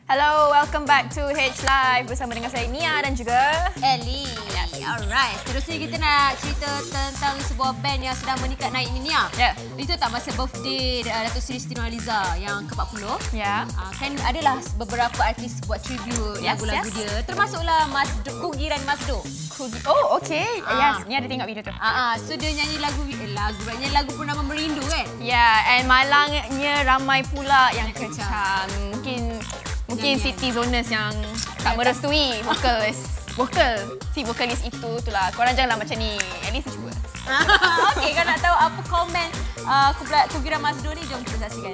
Hello, welcome back to H Live bersama dengan saya Nia dan juga Ellie. Yes. Alright. Seterusnya kita nak cerita tentang sebuah band yang sedang meningkat naik ni, Nia. Ya. Itu tak masa birthday Datuk Seri Siti Nurhaliza yang ke-40. Ya. Kan adalah beberapa artis buat tribute lagu-lagu dia. Termasuklah Kugiran Masdo. Oh, okay. Yes, Nia ada tengok video tu. So dia nyanyi lagu Purnama Merindu kan? Ya, and malangnya ramai pula yang kecam. Mungkin Siti Zonas yang tak merestui si vokalis itu. Itulah. Korang janganlah macam ni. At least cuba. Okey, kalau nak tahu apa komen Kugiran Masdo ni, jom kita saksikan.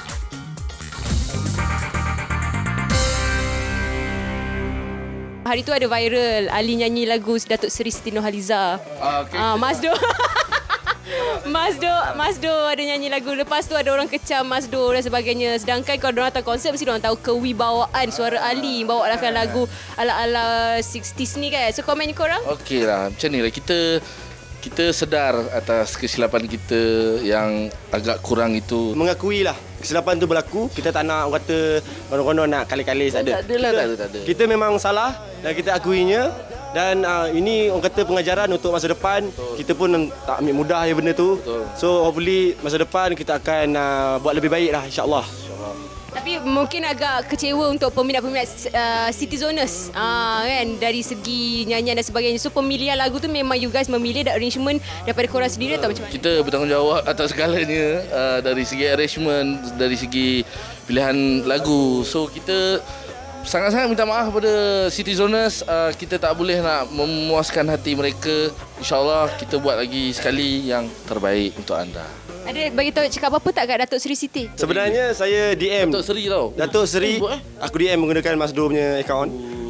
Hari tu ada viral Ali nyanyi lagu Datuk Seri Siti Nurhaliza. Masdo. Masdo ada nyanyi lagu. Lepas tu ada orang kecam Masdo dan sebagainya. Sedangkan kalau diorang datang konsert mesti diorang tahu kewibawaan suara Ali bawakan lagu ala-ala 60s ni kan. So komen korang? Okey lah, macam ni lah. Kita sedar atas kesilapan kita yang agak kurang itu. Mengakui lah kesilapan tu berlaku. Kita tak nak orang kata konon-konon nak kali-kali tak ada. Tak ada. Kita memang salah dan kita akuinya. Dan ini orang kata pengajaran untuk masa depan. Betul. Kita pun tak ambil mudah ya benda tu. Betul. So hopefully masa depan kita akan buat lebih baik lah, insyaAllah. Tapi mungkin agak kecewa untuk peminat-peminat Siti Zonas kan, dari segi nyanyian dan sebagainya. So pemilihan lagu tu memang you guys memilih dan arrangement daripada korang sendiri atau macam mana? Kita bertanggungjawab atas segalanya, dari segi arrangement, dari segi pilihan lagu. So kita sangat-sangat minta maaf kepada Siti Zonas. Kita tak boleh nak memuaskan hati mereka. InsyaAllah kita buat lagi sekali yang terbaik untuk anda. Ada bagi tahu cakap apa tak kat Datuk Seri Siti? Sebenarnya saya DM Datuk Seri tau. Datuk Seri, aku DM menggunakan Masdo punya akaun.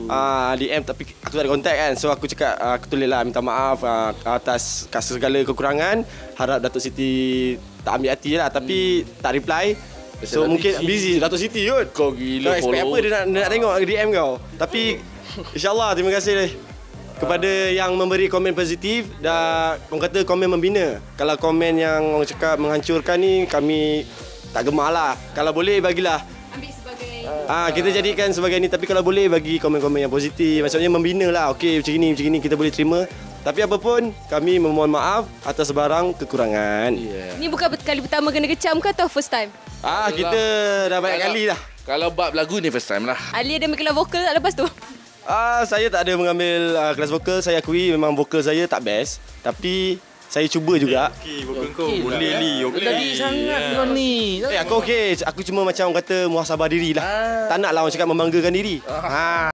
DM tapi aku tak ada kontak kan. So aku cakap aku tulis lah minta maaf atas segala kekurangan. Harap Datuk Siti tak ambil hati lah. Tapi tak reply. So mungkin busy Datuk Siti kot. Kau gila expect apa dia nak tengok DM kau. Tapi insyaAllah terima kasih deh kepada yang memberi komen positif dan orang kata komen membina. Kalau komen yang orang cakap menghancurkan ni, kami tak gemar lah. Kalau boleh bagilah. Ambil sebagai kita jadikan sebagai ni. Tapi kalau boleh bagi komen-komen yang positif, maksudnya membina lah. Okey macam ni kita boleh terima. Tapi apa pun kami memohon maaf atas sebarang kekurangan. Ni bukan kali pertama kena kecam ke atau first time? Kita dah banyak kali dah. Kalau bab lagu ni first time lah. Ali ada ambil kelas vokal tak lepas tu? Saya tak ada mengambil kelas vokal. Saya akui memang vokal saya tak best. Tapi saya cuba juga. Okey, vokal kau boleh Li. Tadi sangat kau ni. Aku okey. Aku cuma macam orang kata muhasabah diri lah. Tak nak lah orang cakap membanggakan diri.